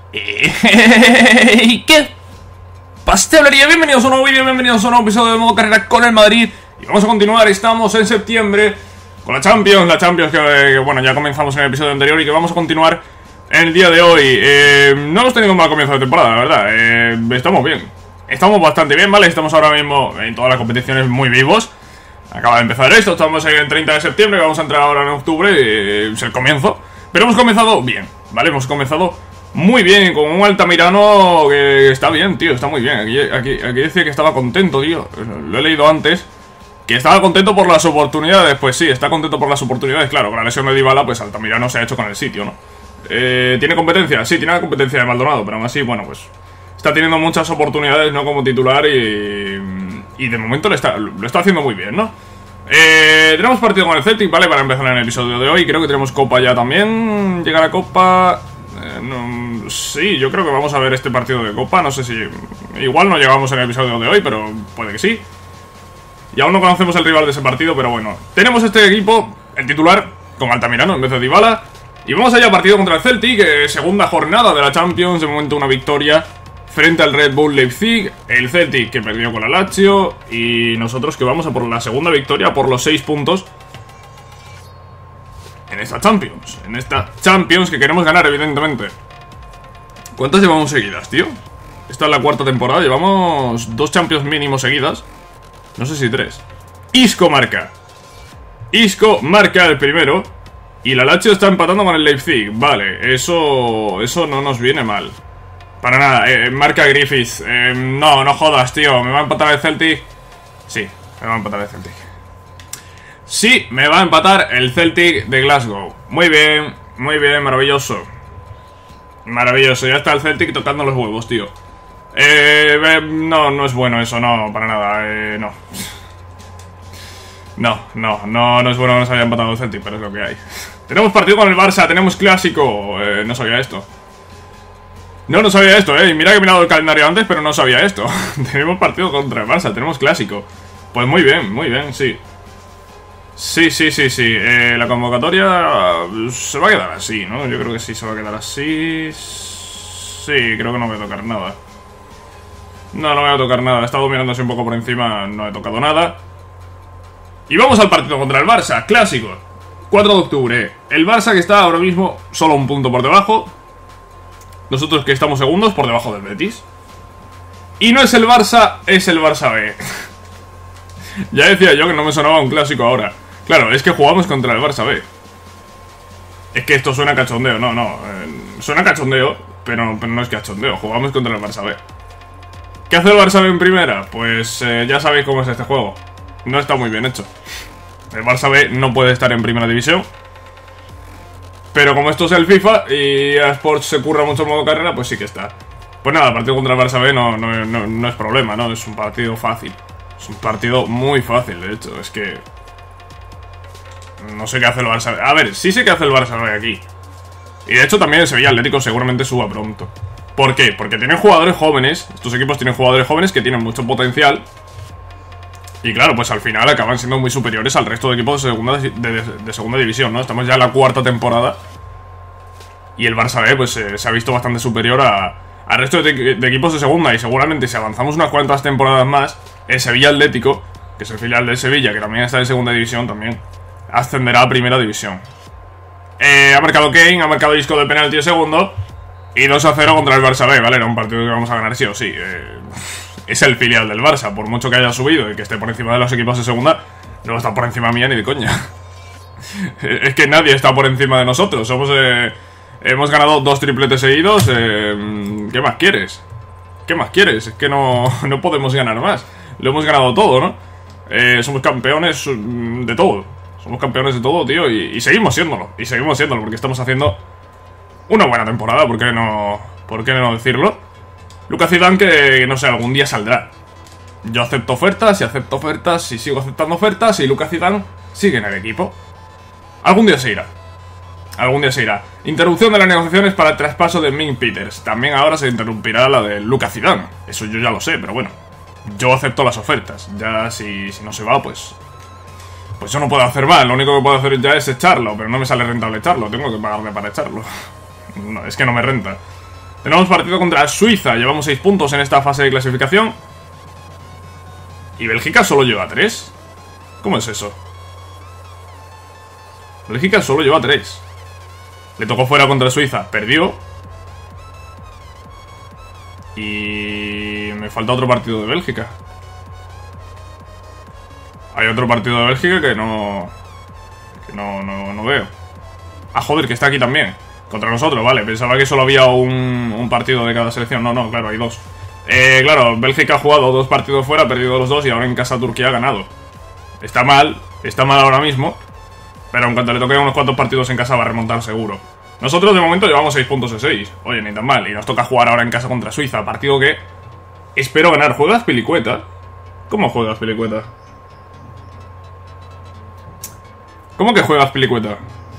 ¿Qué pastelería? Bienvenidos a un nuevo vídeo, bienvenidos a un nuevo episodio de modo carrera con el Madrid. Y vamos a continuar, estamos en septiembre con la Champions que bueno, ya comenzamos en el episodio anterior y que vamos a continuar en el día de hoy. No hemos tenido un mal comienzo de temporada, la verdad. Estamos bien, estamos bastante bien, ¿vale? Estamos ahora mismo en todas las competiciones muy vivos. Acaba de empezar esto, estamos en el 30 de septiembre, vamos a entrar ahora en octubre, es el comienzo. Pero hemos comenzado bien, ¿vale? Hemos comenzado muy bien, con un Altamirano que está bien, tío, está muy bien. Aquí decía que estaba contento, tío. Lo he leído antes, que estaba contento por las oportunidades. Pues sí, está contento por las oportunidades. Claro, con la lesión de Dybala, pues Altamirano se ha hecho con el sitio, ¿no? ¿Tiene competencia? Sí, tiene la competencia de Maldonado, pero aún así, bueno, pues está teniendo muchas oportunidades, ¿no? Como titular y de momento lo está haciendo muy bien, ¿no? Tenemos partido con el Celtic, ¿vale? Para empezar en el episodio de hoy. Creo que tenemos Copa ya también. Llega la Copa... sí, yo creo que vamos a ver este partido de Copa. No sé si... Igual no llegamos en el episodio de hoy, pero puede que sí. Y aún no conocemos el rival de ese partido, pero bueno. Tenemos este equipo, el titular, con Altamirano en vez de Dybala. Y vamos allá, partido contra el Celtic, segunda jornada de la Champions. De momento una victoria frente al Red Bull Leipzig. El Celtic que perdió con la Lazio. Y nosotros que vamos a por la segunda victoria, por los 6 puntos en esta Champions. En esta Champions que queremos ganar, evidentemente. ¿Cuántas llevamos seguidas, tío? Esta es la cuarta temporada. Llevamos 2 Champions mínimo seguidas. No sé si 3. Isco marca. Isco marca el primero. Y la Lazio está empatando con el Leipzig. Vale, eso no nos viene mal. Para nada, marca Griffiths. No jodas, tío. ¿Me va a empatar el Celtic? Sí, me va a empatar el Celtic. Sí, me va a empatar el Celtic de Glasgow. Muy bien, maravilloso. Maravilloso, ya está el Celtic tocando los huevos, tío. No es bueno eso, no, para nada, no. No es bueno que nos haya empatado el Celtic, pero es lo que hay. Tenemos partido con el Barça, tenemos clásico. No sabía esto. No sabía esto, mira que he mirado el calendario antes, pero no sabía esto. Tenemos partido contra el Barça, tenemos clásico. Pues muy bien, sí. Sí. La convocatoria se va a quedar así, ¿no? Yo creo que sí se va a quedar así. Sí, creo que no voy a tocar nada. No voy a tocar nada. He estado mirándose un poco por encima, no he tocado nada. Y vamos al partido contra el Barça, clásico. 4 de octubre. El Barça que está ahora mismo solo un punto por debajo. Nosotros que estamos segundos por debajo del Betis. Y no es el Barça, es el Barça B. Ya decía yo que no me sonaba un clásico ahora. Claro, es que jugamos contra el Barça B. Es que esto suena cachondeo, suena cachondeo, pero no es cachondeo. Jugamos contra el Barça B. ¿Qué hace el Barça B en primera? Pues ya sabéis cómo es este juego. No está muy bien hecho. El Barça B no puede estar en primera división. Pero como esto es el FIFA y a Sports se curra mucho el modo carrera, pues sí que está. Pues nada, el partido contra el Barça B no es problema, ¿no? Es un partido fácil. Es un partido muy fácil, de hecho. Es que... no sé qué hace el Barça B. A ver, sí sé qué hace el Barça B aquí. Y de hecho también el Sevilla Atlético seguramente suba pronto. ¿Por qué? Porque tienen jugadores jóvenes. Estos equipos tienen jugadores jóvenes que tienen mucho potencial. Y claro, pues al final acaban siendo muy superiores al resto de equipos de segunda división, ¿no? Estamos ya en la cuarta temporada. Y el Barça B, pues se ha visto bastante superior al resto de equipos de segunda. Y seguramente si avanzamos unas cuantas temporadas más, el Sevilla Atlético, que es el filial del Sevilla, que también está en segunda división, también ascenderá a primera división. Ha marcado Kane, ha marcado Isco de penalti de segundo. Y 2-0 contra el Barça B, ¿vale? Era un partido que vamos a ganar sí o sí. Es el filial del Barça, por mucho que haya subido y que esté por encima de los equipos de segunda, no va a estar por encima mía ni de coña. Es que nadie está por encima de nosotros. Hemos ganado 2 tripletes seguidos. ¿Qué más quieres? ¿Qué más quieres? Es que no podemos ganar más. Lo hemos ganado todo, ¿no? Somos campeones de todo. Somos campeones de todo, tío, y seguimos siéndolo. Y seguimos siéndolo porque estamos haciendo una buena temporada, ¿por qué no decirlo? Lucas Zidane que, no sé, algún día saldrá. Yo acepto ofertas y sigo aceptando ofertas y Lucas Zidane sigue en el equipo. Algún día se irá. Interrupción de las negociaciones para el traspaso de Ming Peters. También ahora se interrumpirá la de Lucas Zidane. Eso yo ya lo sé, pero bueno. Yo acepto las ofertas. Ya si no se va, pues yo no puedo hacer más. Lo único que puedo hacer ya es echarlo, pero no me sale rentable echarlo. Tengo que pagarle para echarlo. No, es que no me renta. Tenemos partido contra Suiza. Llevamos 6 puntos en esta fase de clasificación. Y Bélgica solo lleva 3. ¿Cómo es eso? Bélgica solo lleva 3. Le tocó fuera contra Suiza. Perdió. Y me falta otro partido de Bélgica. Hay otro partido de Bélgica que no veo. Ah, joder, que está aquí también. Contra nosotros, vale. Pensaba que solo había un partido de cada selección. No, claro, hay 2. Claro, Bélgica ha jugado 2 partidos fuera, ha perdido los 2 y ahora en casa Turquía ha ganado. Está mal ahora mismo. Pero en cuanto le toque unos cuantos partidos en casa va a remontar seguro. Nosotros de momento llevamos 6 puntos de 6. Oye, ni tan mal. Y nos toca jugar ahora en casa contra Suiza. Partido que espero ganar. ¿Juegas Pilicueta? ¿Cómo juegas Pilicueta? ¿Cómo que juegas Pilicueta?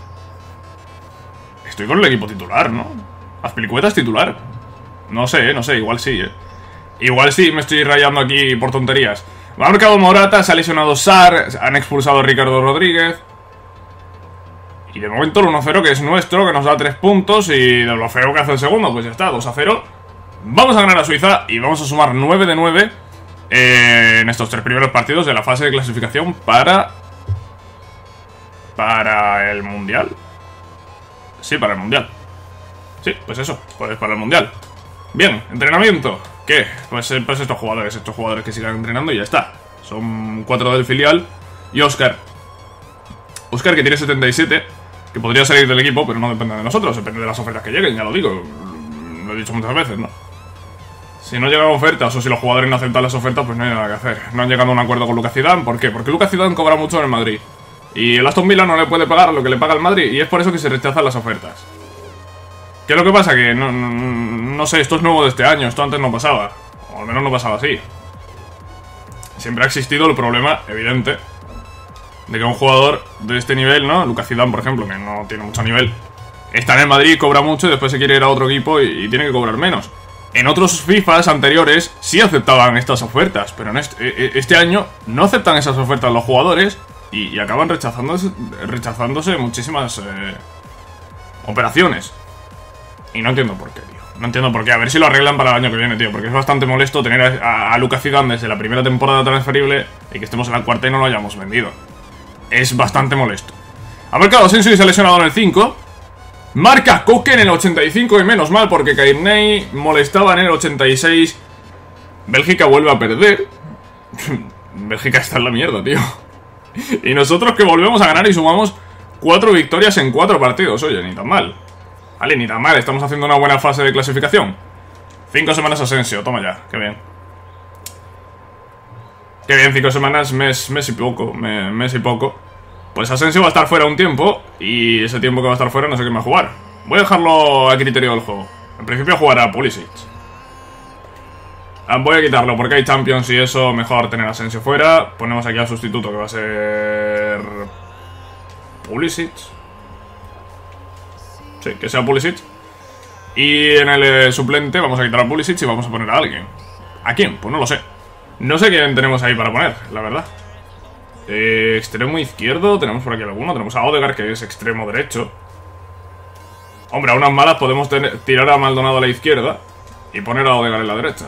Estoy con el equipo titular, ¿no? Azpilicueta es titular. No sé, igual sí, Igual sí, me estoy rayando aquí por tonterías. Ha marcado Morata, se ha lesionado Sar, han expulsado a Ricardo Rodríguez. Y de momento el 1-0 que es nuestro, que nos da 3 puntos. Y de lo feo que hace el segundo, pues ya está, 2-0. Vamos a ganar a Suiza y vamos a sumar 9 de 9 en estos 3 primeros partidos de la fase de clasificación para el Mundial. Sí, para el Mundial. Sí, pues eso, pues para el Mundial. Bien, entrenamiento. ¿Qué? Pues estos jugadores que sigan entrenando y ya está. Son 4 del filial. Y Óscar que tiene 77, que podría salir del equipo, pero no depende de nosotros, depende de las ofertas que lleguen, ya lo digo. Lo he dicho muchas veces, ¿no? Si no llegan ofertas o si los jugadores no aceptan las ofertas, pues no hay nada que hacer. No han llegado a un acuerdo con Lucas Zidane. ¿Por qué? Porque Lucas Zidane cobra mucho en el Madrid. Y el Aston Villa no le puede pagar lo que le paga el Madrid. Y es por eso que se rechazan las ofertas. ¿Qué es lo que pasa? Que no sé, esto es nuevo de este año. Esto antes no pasaba. O al menos no pasaba así. Siempre ha existido el problema evidente de que un jugador de este nivel, ¿no? Lucas Zidane, por ejemplo, que no tiene mucho nivel, está en el Madrid, cobra mucho y después se quiere ir a otro equipo y tiene que cobrar menos. En otros FIFAs anteriores sí aceptaban estas ofertas, pero en este año no aceptan esas ofertas los jugadores y acaban rechazándose muchísimas operaciones. Y no entiendo por qué, tío. No entiendo por qué. A ver si lo arreglan para el año que viene, tío. Porque es bastante molesto tener a Lucas Zidane desde la primera temporada transferible y que estemos en la cuarta y no lo hayamos vendido. Es bastante molesto. Ha marcado Asensio y se ha lesionado en el 5. Marca Koke en el 85 y menos mal porque Kearney molestaba en el 86. Bélgica vuelve a perder. Bélgica está en la mierda, tío. Y nosotros que volvemos a ganar y sumamos 4 victorias en 4 partidos. Oye, ni tan mal. Vale, ni tan mal, estamos haciendo una buena fase de clasificación. 5 semanas Asensio, toma ya, qué bien. Qué bien, 5 semanas, mes y poco, mes y poco. Pues Asensio va a estar fuera un tiempo. Y ese tiempo que va a estar fuera no sé quién va a jugar. Voy a dejarlo a criterio del juego. En principio jugará Pulisic. Voy a quitarlo porque hay Champions y eso, mejor tener a Asensio fuera. Ponemos aquí al sustituto que va a ser Pulisic. Sí, que sea Pulisic. Y en el suplente vamos a quitar a Pulisic y vamos a poner a alguien. ¿A quién? Pues no lo sé. No sé quién tenemos ahí para poner, la verdad. Extremo izquierdo, tenemos por aquí alguno. Tenemos a Odegaard, que es extremo derecho. Hombre, a unas malas podemos tirar a Maldonado a la izquierda y poner a Odegaard en la derecha.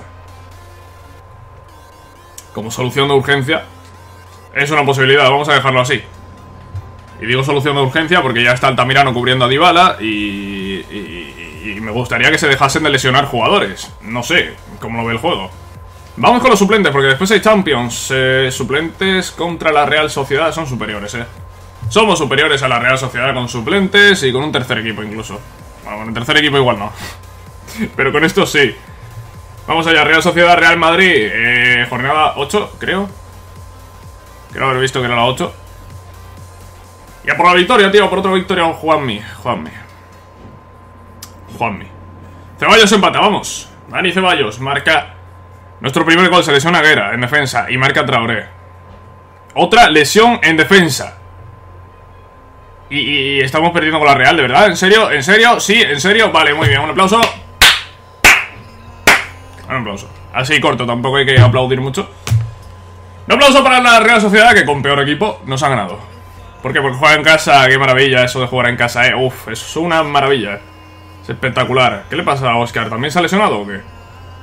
Como solución de urgencia. Es una posibilidad, vamos a dejarlo así. Y digo solución de urgencia porque ya está Altamirano cubriendo a Dybala y me gustaría que se dejasen de lesionar jugadores. No sé cómo lo ve el juego. Vamos con los suplentes porque después hay Champions. Suplentes contra la Real Sociedad son superiores, Somos superiores a la Real Sociedad con suplentes y con un tercer equipo incluso. Bueno, con el tercer equipo igual no. Pero con esto sí. Vamos allá, Real Sociedad, Real Madrid. Jornada 8, creo. Creo haber visto que era la 8. Y a por la victoria, tío, por otra victoria, Juanmi. Ceballos empata, vamos. Dani Ceballos marca nuestro primer gol, se lesiona Guerra en defensa y marca Traoré. Otra lesión en defensa. Y estamos perdiendo con la Real, ¿de verdad? ¿En serio? ¿En serio? Sí, ¿en serio? Vale, muy bien, un aplauso. Un aplauso. Así corto, tampoco hay que aplaudir mucho. Un aplauso para la Real Sociedad, que con peor equipo nos ha ganado. ¿Por qué? Porque juega en casa, qué maravilla eso de jugar en casa, Uf, eso es una maravilla, Es espectacular. ¿Qué le pasa a Oscar? ¿También se ha lesionado o qué?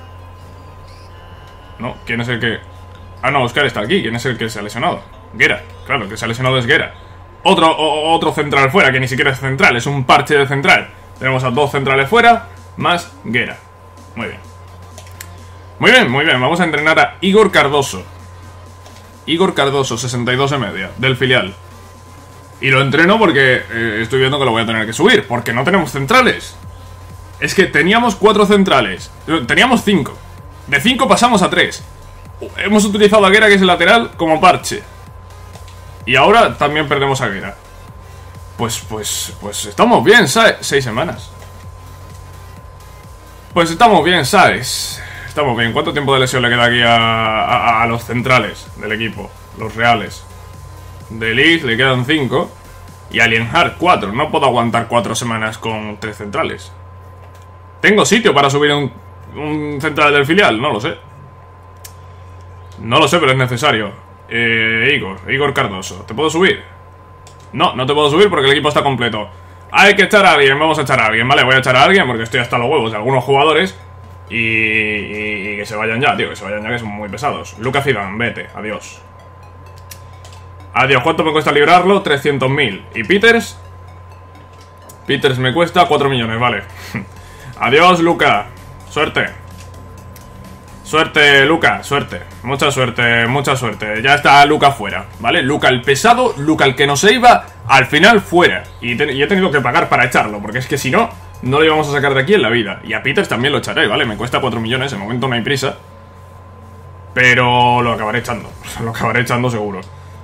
No, ¿quién es el que...? Ah, no, Oscar está aquí. ¿Quién es el que se ha lesionado? Guerra. Claro, el que se ha lesionado es Guerra. Otro central fuera, que ni siquiera es central, es un parche de central. Tenemos a 2 centrales fuera, más Guerra. Muy bien. Muy bien, muy bien. Vamos a entrenar a Igor Cardoso. Igor Cardoso, 62 de media, del filial. Y lo entreno porque estoy viendo que lo voy a tener que subir, porque no tenemos centrales. Es que teníamos 4 centrales. Teníamos 5. De 5 pasamos a 3. Hemos utilizado a Guerra, que es el lateral, como parche. Y ahora también perdemos a Guerra. Pues estamos bien, ¿sabes? 6 semanas. Pues estamos bien, ¿sabes? Estamos bien. ¿Cuánto tiempo de lesión le queda aquí a los centrales del equipo? Los reales. De Lig le quedan 5. Y a Lienhardt 4. No puedo aguantar 4 semanas con 3 centrales. ¿Tengo sitio para subir un central del filial? No lo sé. No lo sé, pero es necesario. Igor Cardoso, ¿te puedo subir? No, no te puedo subir porque el equipo está completo. Hay que echar a alguien, vamos a echar a alguien, ¿vale? Voy a echar a alguien porque estoy hasta los huevos de algunos jugadores. Y que se vayan ya, tío, que se vayan ya, que son muy pesados. Lucas Zidane, vete, adiós. Adiós, ¿cuánto me cuesta librarlo? 300.000. ¿Y Peters? Peters me cuesta 4 millones, vale. Adiós, Luca. Suerte. Suerte, Luca, suerte. Mucha suerte, mucha suerte. Ya está Luca fuera, ¿vale? Luca el pesado, Luca el que no se iba, al final fuera. Y he tenido que pagar para echarlo, porque es que si no, no lo íbamos a sacar de aquí en la vida. Y a Peters también lo echaré, ¿vale? Me cuesta 4 millones, en momento no hay prisa. Pero lo acabaré echando. Lo acabaré echando seguro.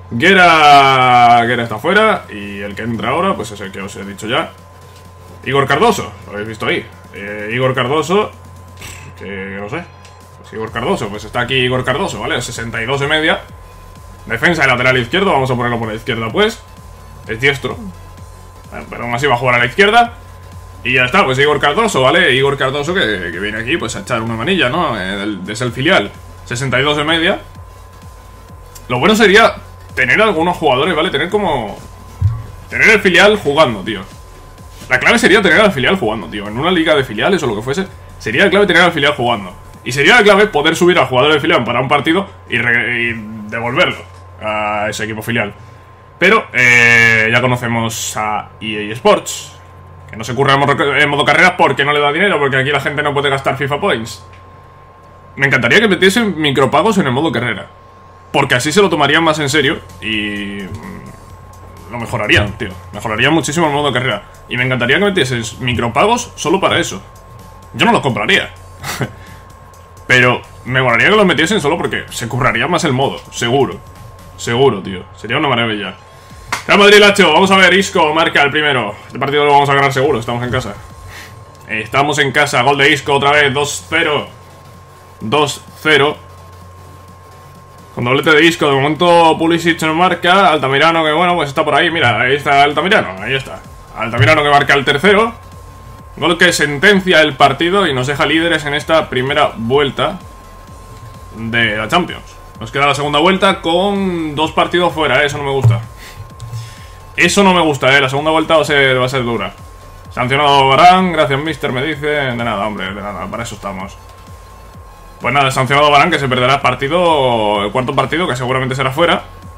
Guerra está fuera. Y el que entra ahora, pues es el que os he dicho ya. Igor Cardoso, lo habéis visto ahí. Igor Cardoso, que no sé. Pues Igor Cardoso, pues está aquí Igor Cardoso, ¿vale? 62 de media. Defensa y lateral izquierdo, vamos a ponerlo por la izquierda, pues. Es diestro. Pero aún así va a jugar a la izquierda. Y ya está, pues Igor Cardoso, ¿vale? Igor Cardoso que viene aquí, pues a echar una manilla, ¿no? Desde el filial. 62 de media. Lo bueno sería tener algunos jugadores, ¿vale? Tener el filial jugando, tío. La clave sería tener al filial jugando, tío. En una liga de filiales o lo que fuese, sería la clave tener al filial jugando. Y sería la clave poder subir al jugador de filial para un partido y devolverlo a ese equipo filial. Pero ya conocemos a EA Sports, que no se curra en modo carrera porque no le da dinero, porque aquí la gente no puede gastar FIFA Points. Me encantaría que metiesen micropagos en el modo carrera, porque así se lo tomarían más en serio y lo mejorarían, tío. Mejorarían muchísimo el modo carrera. Y me encantaría que metiesen micropagos solo para eso. Yo no los compraría. Pero me molaría que los metiesen solo porque se curraría más el modo, seguro. Seguro, tío. Sería una maravilla. Real Madrid, Lacho. Vamos a ver, Isco marca el primero. Este partido lo vamos a ganar seguro, estamos en casa. Estamos en casa, gol de Isco otra vez, 2-0. 2-0. Con doblete de Isco, de momento Pulisic no marca. Altamirano, que bueno, pues está por ahí. Mira, ahí está Altamirano, ahí está. Altamirano que marca el tercero. Gol que sentencia el partido y nos deja líderes en esta primera vuelta de la Champions. Nos queda la segunda vuelta con 2 partidos fuera, eso no me gusta. Eso no me gusta, la segunda vuelta va a ser dura. Sancionado Varane, gracias mister, me dice. De nada, hombre, de nada, para eso estamos. Pues nada, sancionado Varane, que se perderá el cuarto partido, que seguramente será fuera.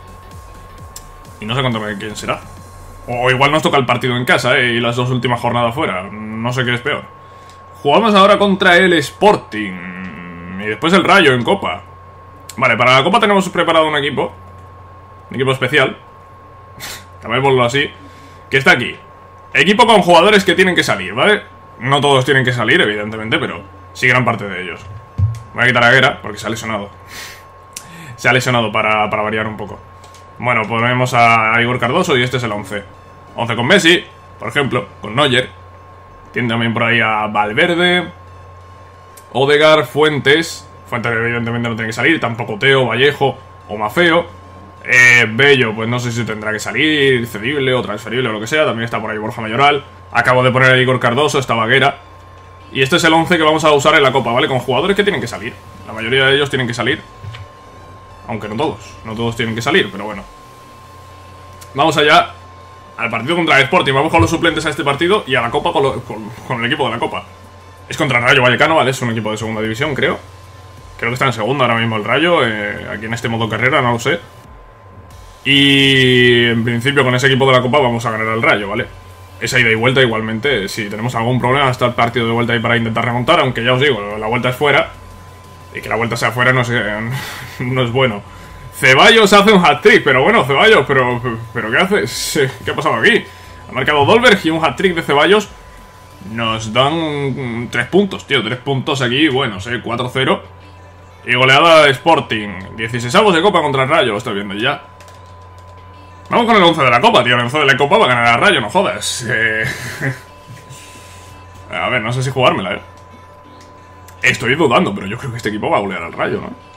Y no sé quién será. O igual nos toca el partido en casa, y las 2 últimas jornadas fuera. No sé qué es peor. Jugamos ahora contra el Sporting. Y después el Rayo en Copa. Vale, para la Copa tenemos preparado un equipo. Un equipo especial. Llamémoslo así. Que está aquí. Equipo con jugadores que tienen que salir, ¿vale? No todos tienen que salir, evidentemente, pero sí gran parte de ellos. Voy a quitar a Guerra porque se ha lesionado. Se ha lesionado para variar un poco. Bueno, ponemos a Igor Cardoso y este es el 11. 11 con Messi, por ejemplo, con Neuer. Tiene también por ahí a Valverde, Odegaard, Fuentes. Fuentes evidentemente no tiene que salir, tampoco Teo, Vallejo o Mafeo. Bello, pues no sé si tendrá que salir, cedible o transferible o lo que sea. También está por ahí Borja Mayoral. Acabo de poner a Igor Cardoso, está Guerra. Y este es el 11 que vamos a usar en la Copa, ¿vale? Con jugadores que tienen que salir. La mayoría de ellos tienen que salir. Aunque no todos tienen que salir, pero bueno. Vamos allá. al partido contra el Sporting. Vamos con los suplentes a este partido y a la Copa con el equipo de la Copa. Es contra el Rayo Vallecano, ¿vale? Es un equipo de segunda división, creo. Creo que está en segunda ahora mismo el Rayo, aquí en este modo carrera, no lo sé. Y en principio con ese equipo de la Copa vamos a ganar al Rayo, ¿vale? Esa ida y vuelta igualmente, si tenemos algún problema hasta el partido de vuelta ahí para intentar remontar, aunque ya os digo, la vuelta es fuera. Y que la vuelta sea fuera no es bueno. Ceballos hace un hat-trick, pero bueno, Ceballos, pero ¿qué hace? ¿Qué ha pasado aquí? Ha marcado Dolberg y un hat-trick de Ceballos. Nos dan 3 puntos, tío, 3 puntos aquí, bueno, 4-0. Y goleada de Sporting, 16avos de Copa contra el Rayo, lo estoy viendo ya. Vamos con el 11 de la Copa, tío, el 11 de la Copa va a ganar al Rayo, no jodas. A ver, no sé si jugármela, Estoy dudando, pero yo creo que este equipo va a golear al Rayo, ¿no?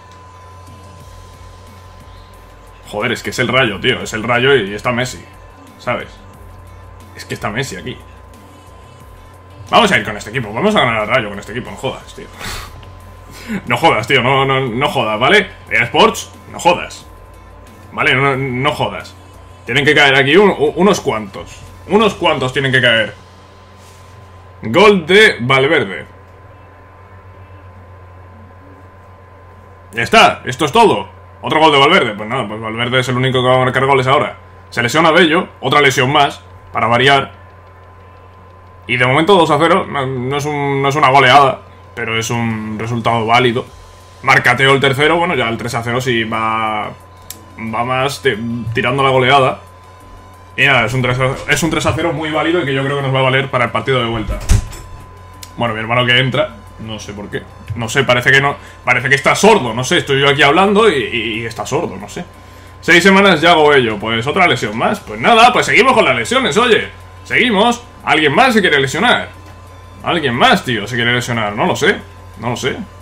Joder, es que es el Rayo, tío. Es el Rayo y está Messi, ¿sabes? Es que está Messi aquí. Vamos a ir con este equipo. Vamos a ganar al Rayo con este equipo. No jodas, tío. No jodas, tío. No jodas, ¿vale? Sports, no jodas. ¿Vale? No jodas. Tienen que caer aquí unos cuantos. Unos cuantos tienen que caer. Gol de Valverde. Ya está. Esto es todo. Otro gol de Valverde, pues nada, pues Valverde es el único que va a marcar goles ahora. Se lesiona Bello, otra lesión más, para variar. Y de momento 2-0, no es una goleada, pero es un resultado válido. Marca Teo el tercero, bueno, ya el 3-0 sí va más tirando la goleada. Y nada, es un 3-0 muy válido y que yo creo que nos va a valer para el partido de vuelta. Bueno, mi hermano que entra, no sé por qué. No sé, parece que está sordo, no sé, estoy yo aquí hablando y está sordo, no sé. 6 semanas ya hago ello, pues otra lesión más. Pues nada, pues seguimos con las lesiones, oye. Seguimos. ¿Alguien más se quiere lesionar? ¿Alguien más, tío, se quiere lesionar? No lo sé. No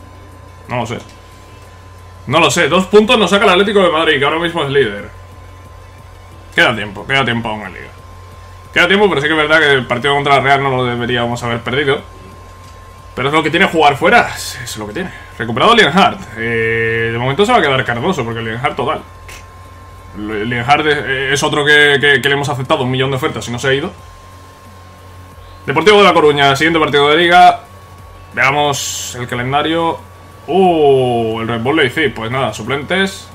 lo sé. 2 puntos nos saca el Atlético de Madrid, que ahora mismo es líder. Queda tiempo aún en liga. Queda tiempo, pero sí que es verdad que el partido contra la Real no lo deberíamos haber perdido. Pero es lo que tiene jugar fuera, es lo que tiene. Recuperado Lienhard. De momento se va a quedar Cardoso, porque Lienhard total. Lienhard es otro que le hemos aceptado 1 millón de ofertas y no se ha ido. Deportivo de La Coruña, siguiente partido de liga. Veamos el calendario. El Red Bull Leipzig. Pues nada, suplentes.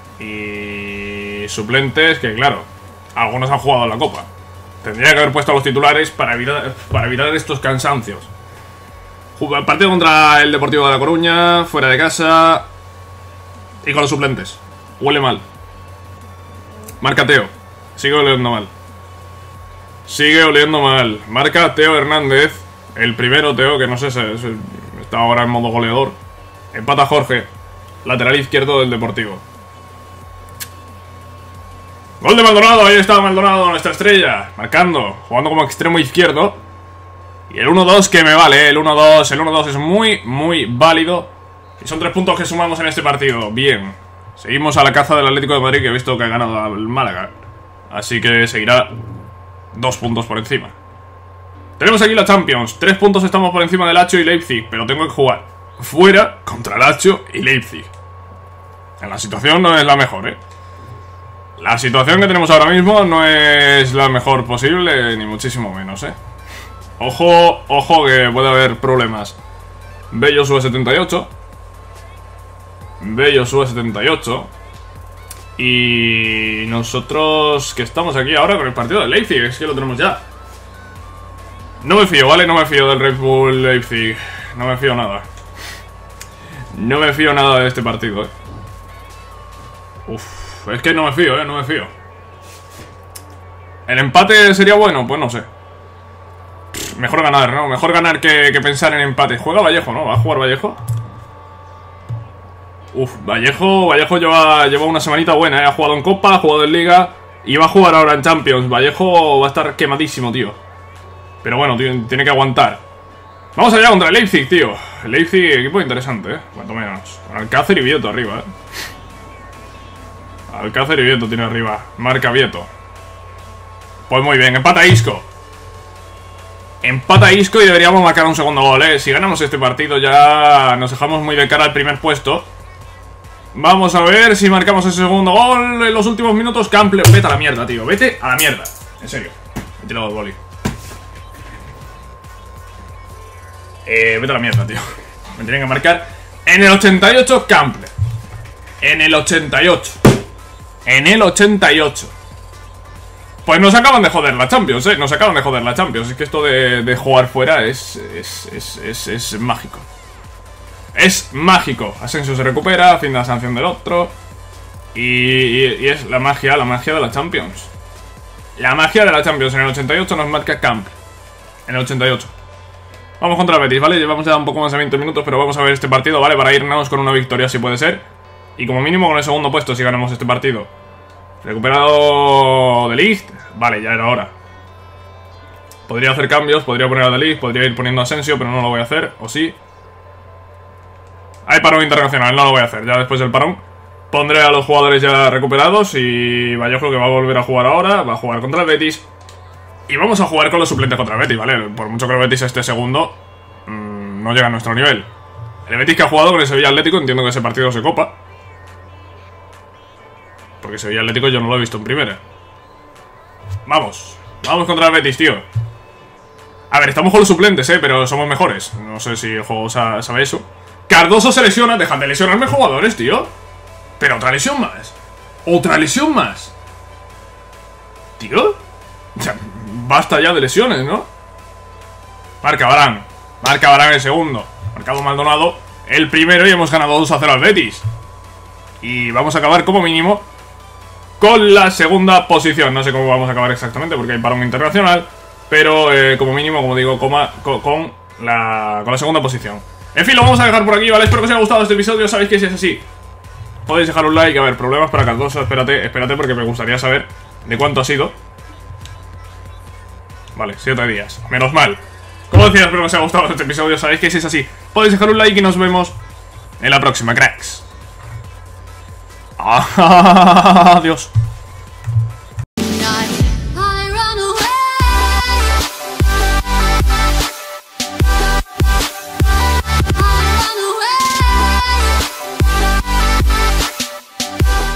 Y suplentes que, claro, algunos han jugado en la Copa. Tendría que haber puesto a los titulares para evitar estos cansancios. Partido contra el Deportivo de La Coruña, fuera de casa. Y con los suplentes. Huele mal. Marca Teo. Sigue oliendo mal. Marca Teo Hernández. El primero Teo, que no sé, está ahora en modo goleador. Empata Jorge. Lateral izquierdo del Deportivo. Gol de Maldonado, ahí está Maldonado, nuestra estrella. Marcando, jugando como extremo izquierdo. Y el 1-2 que me vale, el 1-2 es muy válido. Y son 3 puntos que sumamos en este partido. Bien, seguimos a la caza del Atlético de Madrid, que he visto que ha ganado al Málaga. Así que seguirá 2 puntos por encima. Tenemos aquí la Champions, 3 puntos estamos por encima de Lazio y Leipzig. Pero tengo que jugar fuera contra Lazio y Leipzig. La situación no es la mejor, La situación que tenemos ahora mismo no es la mejor posible, ni muchísimo menos, Ojo que puede haber problemas. Bello sube 78. Y nosotros que estamos aquí ahora con el partido de Leipzig, es que lo tenemos ya. No me fío, ¿vale? No me fío del Red Bull Leipzig. No me fío nada. No me fío nada de este partido, es que no me fío, no me fío. ¿El empate sería bueno? Pues no sé. Mejor ganar, ¿no? Mejor ganar que pensar en empate. Juega Vallejo, ¿no? ¿Va a jugar Vallejo? Vallejo lleva una semanita buena, Ha jugado en Copa, ha jugado en Liga y va a jugar ahora en Champions. Vallejo va a estar quemadísimo, tío. Pero bueno, tiene que aguantar. Vamos allá contra el Leipzig, tío. El Leipzig, equipo interesante, cuanto menos. Con Alcácer y Vieto arriba, Alcácer y Vieto tiene arriba. Marca Vieto. Pues muy bien, empata Isco. Empata Isco y deberíamos marcar un segundo gol, Si ganamos este partido ya nos dejamos muy de cara al primer puesto. Vamos a ver si marcamos ese segundo gol en los últimos minutos. Cample, vete a la mierda, tío. Vete a la mierda. En serio. He tirado el boli. Vete a la mierda, tío. Me tienen que marcar en el 88 Campbell. En el 88. En el 88. Pues nos acaban de joder la Champions, nos acaban de joder la Champions. Es que esto de jugar fuera es mágico. Es mágico. Asensio se recupera, fin de la sanción del otro. Y es la magia de la Champions. La magia de la Champions. En el 88 nos marca Campbell. En el 88. Vamos contra el Betis, ¿vale? Llevamos ya un poco más de 20 minutos, pero vamos a ver este partido, ¿vale? Para irnos con una victoria si puede ser. Y como mínimo con el segundo puesto si ganamos este partido. Recuperado De Ligt. Vale, ya era hora. Podría hacer cambios, podría poner a De Ligt, podría ir poniendo a Asensio, pero no lo voy a hacer, ¿o sí? Hay parón internacional, no lo voy a hacer. Ya después del parón pondré a los jugadores ya recuperados. Y Vallejo, que va a volver a jugar ahora, va a jugar contra el Betis. Y vamos a jugar con los suplentes contra el Betis, ¿vale? Por mucho que el Betis esté segundo, no llega a nuestro nivel. El Betis que ha jugado con el Sevilla Atlético, entiendo que ese partido se copa. Porque Sevilla Atlético yo no lo he visto en primera. Vamos. Vamos contra el Betis, tío. A ver, estamos con los suplentes, pero somos mejores. No sé si el juego sabe eso. Cardoso se lesiona. Dejan de lesionarme jugadores, tío. Pero otra lesión más. Otra lesión más. Tío. O sea, basta ya de lesiones, ¿no? Marca Varane. Marca Varane el segundo. Marcado Maldonado el primero y hemos ganado 2-0 al Betis. Y vamos a acabar como mínimo con la segunda posición. No sé cómo vamos a acabar exactamente porque hay parón internacional. Pero como mínimo, como digo, con la segunda posición. En fin, lo vamos a dejar por aquí, ¿vale? Espero que os haya gustado este episodio. Sabéis que si es así, podéis dejar un like. A ver, problemas para Cardoso. Espérate porque me gustaría saber de cuánto ha sido. Vale, 7 días. Menos mal. Como decía, espero que os haya gustado este episodio. Sabéis que si es así, podéis dejar un like y nos vemos en la próxima, cracks. Adiós.